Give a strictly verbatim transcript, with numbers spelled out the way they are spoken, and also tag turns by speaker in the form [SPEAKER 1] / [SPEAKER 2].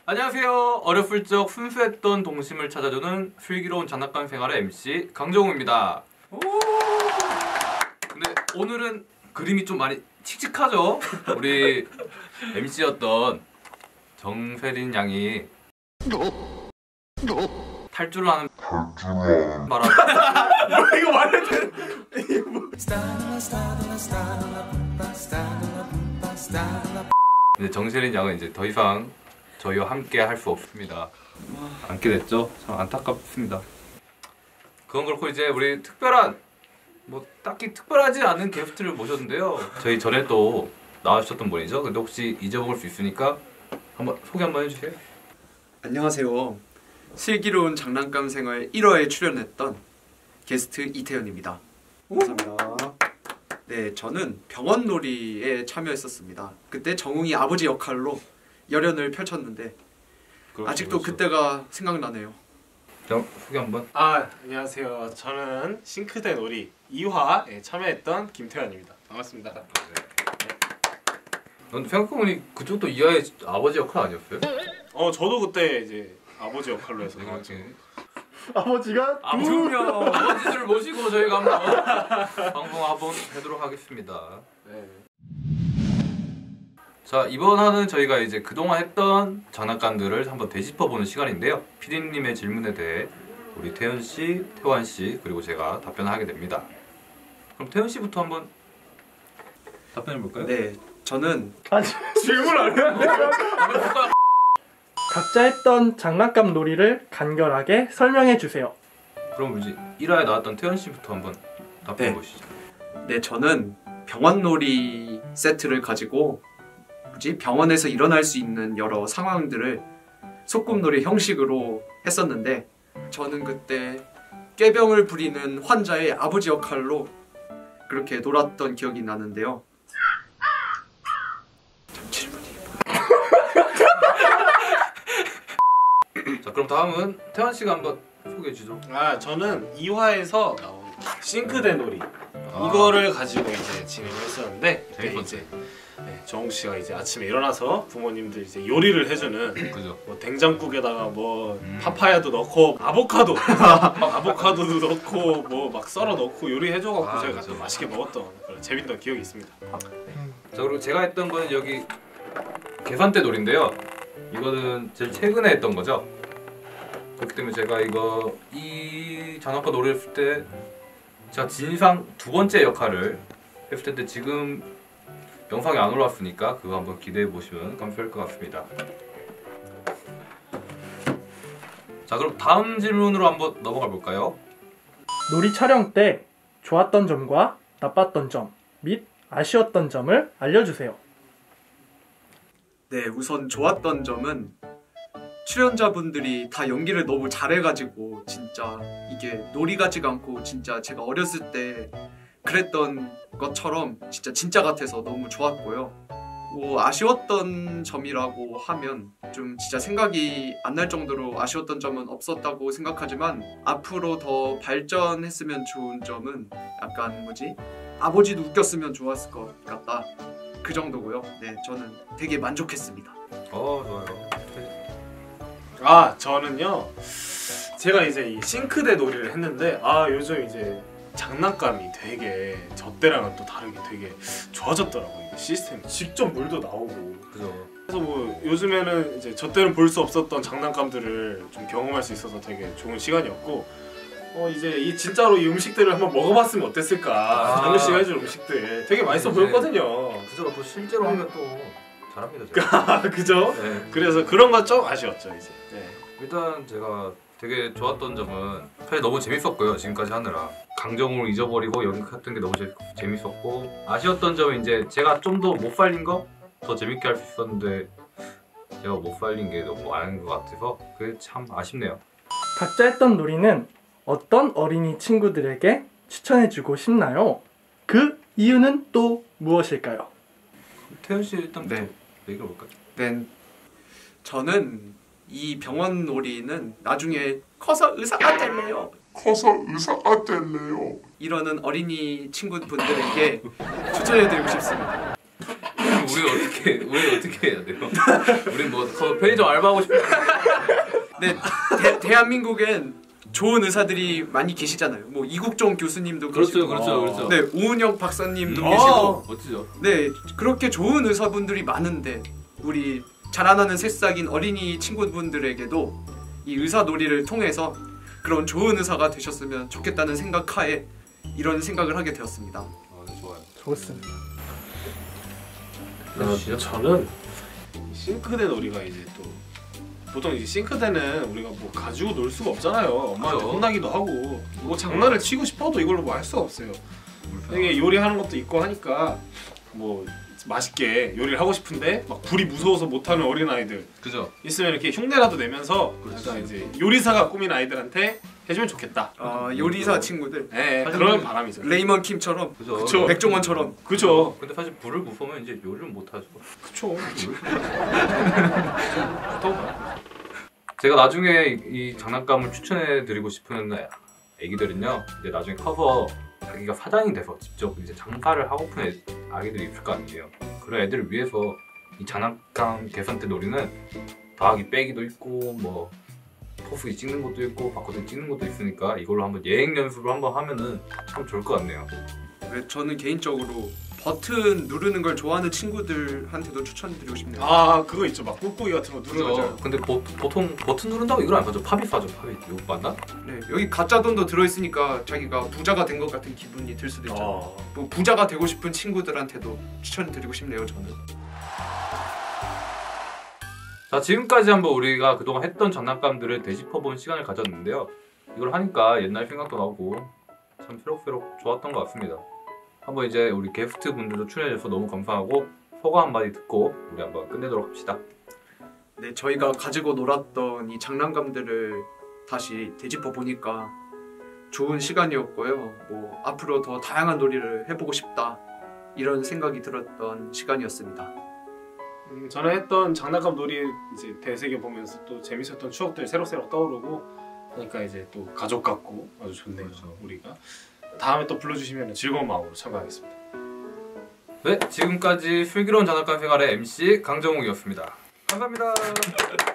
[SPEAKER 1] 안녕하세요. 어렸을 적 순수했던 동심을 찾아주는 슬기로운 장난감 생활의 엠씨 강정우입니다. 근데 오늘은 그림이 좀 많이 칙칙하죠? 우리 엠씨였던 정세린 양이 탈주를 하는 바람.
[SPEAKER 2] 뭐 이거 말해도 돼?
[SPEAKER 1] 이제 정세린 양은 이제 더 이상 저희와 함께 할 수 없습니다. 앉게 됐죠? 참 안타깝습니다. 그건 그렇고 이제 우리 특별한 뭐 딱히 특별하지 않은 게스트를 모셨는데요. 저희 전에 또 나와주셨던 분이죠. 근데 혹시 잊어먹을 수 있으니까 한번 소개 한번 해주세요.
[SPEAKER 2] 안녕하세요. 슬기로운 장난감 생활 일 화에 출연했던 게스트 이태현입니다. 감사합니다. 네, 저는 병원놀이에 참여했었습니다. 그때 정웅이 아버지 역할로 열연을 펼쳤는데
[SPEAKER 1] 그렇죠,
[SPEAKER 2] 아직도
[SPEAKER 1] 그렇죠.
[SPEAKER 2] 그때가 생각나네요.
[SPEAKER 1] 자, 소개 한번.
[SPEAKER 3] 아, 안녕하세요. 저는 싱크대 놀이 이 화에 참여했던 김태현입니다. 반갑습니다. 네.
[SPEAKER 1] 넌 생각해보니 그쪽도 이하의 아버지 역할 아니었어요?
[SPEAKER 3] 어, 저도 그때 이제 아버지 역할로 해서 나왔죠.
[SPEAKER 4] 아버지가
[SPEAKER 1] 아, 분명 아버지를 모시고 저희가 한번 방송 한번 해도록 하겠습니다.
[SPEAKER 3] 네.
[SPEAKER 1] 자, 이번 화는 저희가 이제 그동안 했던 장난감들을 한번 되짚어보는 시간인데요. 피디님의 질문에 대해 우리 태현씨, 태환씨 그리고 제가 답변을 하게 됩니다. 그럼 태현씨부터 한번 답변해볼까요?
[SPEAKER 2] 네, 저는
[SPEAKER 4] 아니
[SPEAKER 3] 질문 안 했는데?
[SPEAKER 4] 각자 했던 장난감 놀이를 간결하게 설명해 주세요.
[SPEAKER 1] 그럼 이제 일 화에 나왔던 태현씨부터 한번 답변해보시죠.
[SPEAKER 2] 네, 저는 병원놀이 세트를 가지고 뭐지? 병원에서 일어날 수 있는 여러 상황들을 소꿉놀이 형식으로 했었는데 저는 그때 꾀병을 부리는 환자의 아버지 역할로 그렇게 놀았던 기억이 나는데요.
[SPEAKER 1] 자, 그럼 다음은 태환씨가 한번 소개해주죠.
[SPEAKER 3] 아, 저는 이 화에서 나온 싱크대 놀이
[SPEAKER 1] 아.
[SPEAKER 3] 이거를 가지고 이제 진행을 했었는데 그때
[SPEAKER 1] 재밌었죠.
[SPEAKER 3] 이제 네, 정욱 씨가 이제 아침에 일어나서 부모님들 이제 요리를 해주는
[SPEAKER 1] 그죠?
[SPEAKER 3] 뭐 된장국에다가 뭐
[SPEAKER 1] 음.
[SPEAKER 3] 파파야도 넣고 아보카도 아보카도도 넣고 뭐 막 썰어 넣고 요리해줘갖고
[SPEAKER 1] 아,
[SPEAKER 3] 저희가
[SPEAKER 1] 그죠.
[SPEAKER 3] 또 맛있게 먹었던 그런 재밌던 기억이 있습니다.
[SPEAKER 1] 자, 그리고 제가 했던 거는 여기 계산대 놀인데요. 이거는 제일 최근에 했던 거죠. 그렇기 때문에 제가 이거 이 장난감 놀이를 했을 때 제가 진상 두 번째 역할을 했을 텐데 지금 영상이 안 올라왔으니까 그거 한번 기대해 보시면 감사할 것 같습니다. 자, 그럼 다음 질문으로 한번 넘어가 볼까요?
[SPEAKER 4] 놀이 촬영 때 좋았던 점과 나빴던 점 및 아쉬웠던 점을 알려주세요.
[SPEAKER 2] 네, 우선 좋았던 점은 출연자분들이 다 연기를 너무 잘해가지고 진짜 이게 놀이 같지가 않고 진짜 제가 어렸을 때 그랬던 것처럼 진짜 진짜 같아서 너무 좋았고요. 뭐 아쉬웠던 점이라고 하면 좀 진짜 생각이 안 날 정도로 아쉬웠던 점은 없었다고 생각하지만 앞으로 더 발전했으면 좋은 점은 약간 뭐지? 아버지도 웃겼으면 좋았을 것 같다. 그 정도고요. 네, 저는 되게 만족했습니다.
[SPEAKER 1] 어, 좋아요.
[SPEAKER 3] 아, 저는요 제가 이제 이 싱크대 놀이를 했는데 아 요즘 이제 장난감이 되게 저 때랑은 또 다르게 되게 좋아졌더라고요. 이게 시스템이 직접 물도 나오고
[SPEAKER 1] 그죠.
[SPEAKER 3] 그래서 뭐 요즘에는 이제 저 때는 볼 수 없었던 장난감들을 좀 경험할 수 있어서 되게 좋은 시간이었고 어 이제 이 진짜로 이 음식들을 한번 먹어봤으면 어땠을까.
[SPEAKER 1] 아.
[SPEAKER 3] 정우 씨가 해준 음식들 되게 맛있어
[SPEAKER 1] 이제-
[SPEAKER 3] 보였거든요.
[SPEAKER 1] 그죠. 또 실제로 하면 또 잘합니다. 제가.
[SPEAKER 3] 아, 그죠?
[SPEAKER 1] 네.
[SPEAKER 3] 그래서 그런 건 좀 아쉬웠죠 이제. 네.
[SPEAKER 1] 일단 제가 되게 좋았던 점은 사실 너무 재밌었고요. 지금까지 하느라 강정우를 잊어버리고 연극했던 게 너무 재, 재밌었고 아쉬웠던 점은 이제 제가 좀 더 못 살린 거 더 재밌게 할 수 있었는데 제가 못 살린 게 너무 많은 것 같아서 그게 참 아쉽네요.
[SPEAKER 4] 각자 했던 놀이는 어떤 어린이 친구들에게 추천해주고 싶나요? 그 이유는 또 무엇일까요?
[SPEAKER 1] 태현 씨 일단
[SPEAKER 2] 네.
[SPEAKER 1] 얘기해 볼까요?
[SPEAKER 2] 네, 저는 이 병원 놀이는 나중에 커서 의사가 될래요.
[SPEAKER 5] 커서 의사가 될래요.
[SPEAKER 2] 이러는 어린이 친구분들에게 추천해드리고 싶습니다.
[SPEAKER 1] 우리 어떻게 우리 어떻게 해야 돼요? 우리 뭐 거- 편의점 알바하고 싶어.
[SPEAKER 2] 네, 대, 대한민국엔 좋은 의사들이 많이 계시잖아요. 뭐 이국종 교수님도
[SPEAKER 1] 그렇죠,
[SPEAKER 2] 계시고,
[SPEAKER 1] 그렇죠, 그렇죠.
[SPEAKER 2] 네 오은영 박사님도
[SPEAKER 3] 음.
[SPEAKER 2] 계시고,
[SPEAKER 3] 어.
[SPEAKER 1] 멋지죠.
[SPEAKER 2] 네 그렇게 좋은 의사분들이 많은데 우리 자라나는 새싹인 어린이 친구분들에게도 이 의사 놀이를 통해서 그런 좋은 의사가 되셨으면 좋겠다는 생각하에 이런 생각을 하게 되었습니다.
[SPEAKER 1] 아, 네, 좋아요.
[SPEAKER 4] 좋습니다.
[SPEAKER 3] 어, 저는 이 싱크대 놀이가 이제 또 보통 이제 싱크대는 우리가 뭐 가지고 놀 수가 없잖아요. 엄마한테
[SPEAKER 1] 그렇죠.
[SPEAKER 3] 혼나기도 하고 뭐 장난을 치고 싶어도 이걸로 뭐 할 수가 없어요. 이게 요리하는 것도 있고 하니까 뭐 맛있게 요리를 하고 싶은데 막 불이 무서워서 못하는 어린 아이들
[SPEAKER 1] 그죠.
[SPEAKER 3] 있으면 이렇게 흉내라도 내면서
[SPEAKER 1] 그렇지.
[SPEAKER 3] 약간 이제 요리사가 꾸민 아이들한테 해주면 좋겠다.
[SPEAKER 2] 아 요리사 친구들
[SPEAKER 3] 네,
[SPEAKER 1] 사실
[SPEAKER 3] 그런
[SPEAKER 1] 그-
[SPEAKER 3] 바람이죠.
[SPEAKER 2] 레이먼 킴처럼
[SPEAKER 1] 그죠.
[SPEAKER 3] 그쵸.
[SPEAKER 2] 백종원처럼
[SPEAKER 3] 그쵸,
[SPEAKER 1] 근데 사실 불을 무서우면 이제 요리를 못 하죠.
[SPEAKER 3] 그쵸.
[SPEAKER 1] 제가 나중에 이, 이 장난감을 추천해 드리고 싶은 애기들은요. 이제 나중에 커서 자기가 사장이 돼서 직접 이제 장사를 하고픈 애, 아기들이 있을 거 아니에요. 그런 애들을 위해서 이 장난감 계산대 놀이는 더하기 빼기도 있고 뭐 포스기 찍는 것도 있고 바코드 찍는 것도 있으니까 이걸로 한번 예행 연습을 한번 하면은 참 좋을 것 같네요.
[SPEAKER 2] 네, 저는 개인적으로 버튼 누르는 걸 좋아하는 친구들한테도 추천드리고 싶네요.
[SPEAKER 3] 아 그거 있죠. 막 꾹꾹이 같은 거 누르는
[SPEAKER 1] 그죠.
[SPEAKER 3] 거죠.
[SPEAKER 1] 근데 보, 보통 버튼 누른다고 이걸 안 사죠. 팝이 사죠. 팝이 이거 맞나?
[SPEAKER 2] 네, 여기 가짜 돈도 들어있으니까 자기가 부자가 된 것 같은 기분이 들 수도 있잖아요.
[SPEAKER 3] 어.
[SPEAKER 2] 뭐 부자가 되고 싶은 친구들한테도 추천드리고 싶네요. 저는.
[SPEAKER 1] 자, 지금까지 한번 우리가 그동안 했던 장난감들을 되짚어본 시간을 가졌는데요. 이걸 하니까 옛날 생각도 나고 참 새록새록 좋았던 것 같습니다. 한번 이제 우리 게스트 분들도 출연해주셔서 너무 감사하고 소감 한마디 듣고 우리 한번 끝내도록 합시다.
[SPEAKER 2] 네, 저희가 가지고 놀았던 이 장난감들을 다시 되짚어 보니까 좋은 시간이었고요. 뭐 앞으로 더 다양한 놀이를 해보고 싶다 이런 생각이 들었던 시간이었습니다.
[SPEAKER 3] 음, 전에 했던 장난감 놀이 이제 되새겨 보면서 또 재밌었던 추억들이 새록새록 떠오르고 그러니까 이제 또 가족 같고 아주 좋네요.
[SPEAKER 1] 그렇죠.
[SPEAKER 3] 우리가 다음에 또 불러주시면 즐거운 마음으로 참가하겠습니다.
[SPEAKER 1] 네, 지금까지 슬기로운 장난감 생활의 엠씨 강정욱이었습니다. 감사합니다.